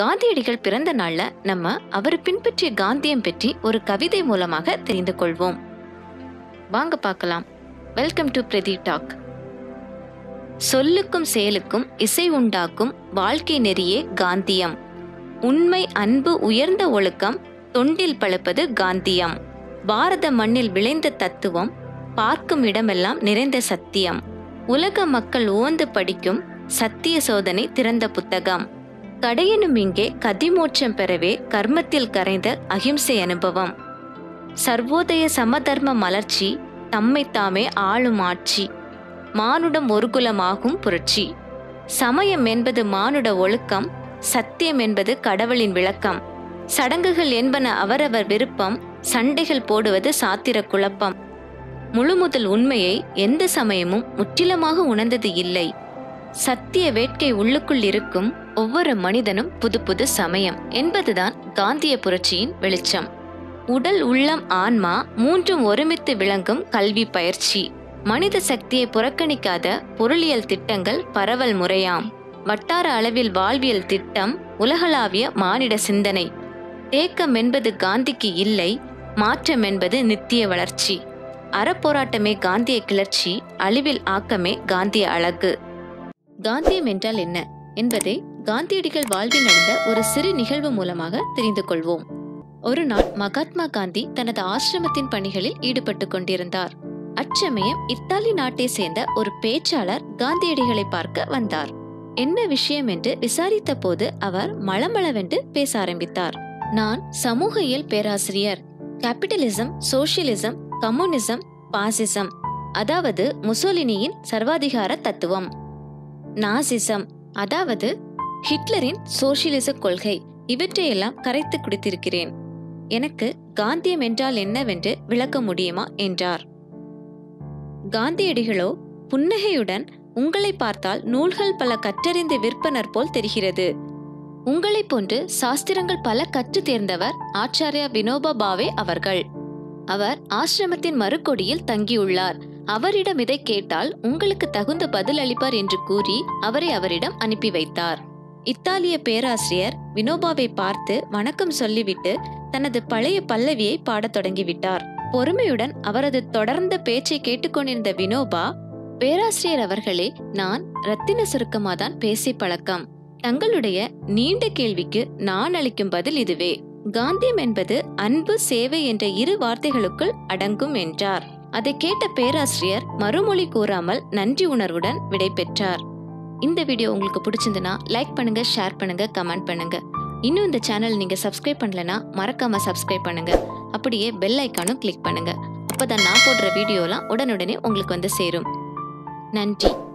காந்தியடிகள் பிறந்த நாள்ல நம்ம அவர் பின்பற்றிய காந்தியம் பற்றி ஒரு கவிதை மூலமாக தெரிந்து கொள்வோம். வாங்க பார்க்கலாம். Welcome to Pradeep talk. சொல்லுக்கும் செயலுக்கும் இசை உண்டாக்கும் வாழ்க்கை நெறியே காந்தியம். உண்மை, அன்பு, உயர்ந்த ஒழுக்கம் தொண்டில் பழுப்பது காந்தியம். பாரத மண்ணில் விளைந்த தத்துவம், பார்க்கும் இடமெல்லாம் நிறைந்த சத்தியம். உலக மக்கள் உவந்து படிக்கும் சத்திய சோதனை திறந்த புத்தகம். கடையனும் இங்கே கதிமோட்சம் பெறவே கர்மத்தில் கரைந்த அகிம்சை அனுபவம். சர்வோதய சமதர்ம மலர்ச்சி, தம்மை தாமே ஆளும் ஆட்சி. மானுடம் ஒரு குலமாகும் புரட்சி. சமயம் என்பது மானுட ஒழுக்கம், சத்தியம் என்பது கடவுளின் விளக்கம். சடங்குகள் என்பன அவரவர் விருப்பம், சண்டைகள் போடுவது சாத்திர குழப்பம். முழுமுதல் உண்மையை எந்த சமயமும் முற்றிலுமாக உணர்ந்தது இல்லை. சத்திய வேட்கை உள்ளுக்குள் இருக்கும் ஒவ்வொரு மனிதனும் புது புது சமயம் என்பதுதான் காந்திய புரட்சியின் வெளிச்சம். உடல், உள்ளம், ஆன்மா மூன்றும் ஒருமித்து விளங்கும் கல்வி பயிற்சி. மனித சக்தியை புறக்கணிக்காத பொருளியல் திட்டங்கள் பரவல் முறையாம். வட்டார அளவில் வாழ்வியல் திட்டம், உலகளாவிய மானிட சிந்தனை. தேக்கம் என்பது காந்திக்கு இல்லை, மாற்றம் என்பது நித்திய வளர்ச்சி. அறப்போராட்டமே காந்திய கிளர்ச்சி, அழிவில் ஆக்கமே காந்திய அழகு. காந்தியம் என்றால் என்ன என்பதை காந்தியடிகள் வாழ்வில் நடந்த ஒரு சிறு நிகழ்வு மூலமாக தெரிந்து கொள்வோம். ஒரு நாள் மகாத்மா காந்தி தனது ஆசிரமத்தின் பணிகளில் ஈடுபட்டு கொண்டிருந்தார். அச்சமயம் இத்தாலி நாட்டை சேர்ந்த ஒரு பேச்சாளர் காந்தியடிகளை பார்க்க வந்தார். என்ன விஷயம் என்று விசாரித்த போது அவர் மளமளவென்று பேச ஆரம்பித்தார். நான் சமூக இயல் பேராசிரியர். கேபிட்டலிசம், சோசியலிசம், கம்யூனிசம், பாசிசம், அதாவது முசோலினியின் சர்வாதிகார தத்துவம், நாசிசம், அதாவது ஹிட்லரின் சோசியலிச கொள்கை, இவற்றையெல்லாம் கரைத்து குடித்திருக்கிறேன். எனக்கு காந்தியம் என்றால் என்னவென்று விளக்க முடியுமா என்றார். காந்தியடிகளோ புன்னகையுடன், உங்களை பார்த்தால் நூல்கள் பல கற்றறிந்து விற்பனர் போல் தெரிகிறது. உங்களை போன்று சாஸ்திரங்கள் பல கற்று தேர்ந்தவர் ஆச்சாரியா வினோபா பாவே அவர்கள். அவர் ஆசிரமத்தின் மறுகொடியில் தங்கியுள்ளார். அவரிடம் இதை கேட்டால் உங்களுக்கு தகுந்த பதில் அளிப்பார் என்று கூறி அவரை அவரிடம் அனுப்பி வைத்தார். இத்தாலிய பேராசிரியர் வினோபாவை பார்த்து வணக்கம் சொல்லிவிட்டு தனது பழைய பல்லவியை பாடத் தொடங்கிவிட்டார். பொறுமையுடன் அவரது தொடர்ந்த பேச்சை கேட்டுக்கொண்டிருந்த வினோபா, பேராசிரியர் அவர்களே, நான் ரத்தின சுருக்கமாதான் பேசி பழக்கம். தங்களுடைய நீண்ட கேள்விக்கு நான் அளிக்கும் பதில் இதுவே. காந்தியம் என்பது அன்பு, சேவை என்ற இரு வார்த்தைகளுக்குள் அடங்கும் என்றார். அதை கேட்ட பேராசிரியர் மறுமொழி கூறாமல் நன்றி உணர்வுடன் விடை பெற்றார். இந்த வீடியோ உங்களுக்கு பிடிச்சிருந்துன்னா லைக் பண்ணுங்க, ஷேர் பண்ணுங்க, கமெண்ட் பண்ணுங்க. இன்னும் இந்த சேனல் நீங்க சப்ஸ்கிரைப் பண்ணலனா மறக்காம சப்ஸ்கிரைப் பண்ணுங்க. அப்படியே பெல் ஐக்கானும் கிளிக் பண்ணுங்க. அப்பதான் நான் போடுற வீடியோலாம் உடனுடனே உங்களுக்கு வந்து சேரும். நன்றி.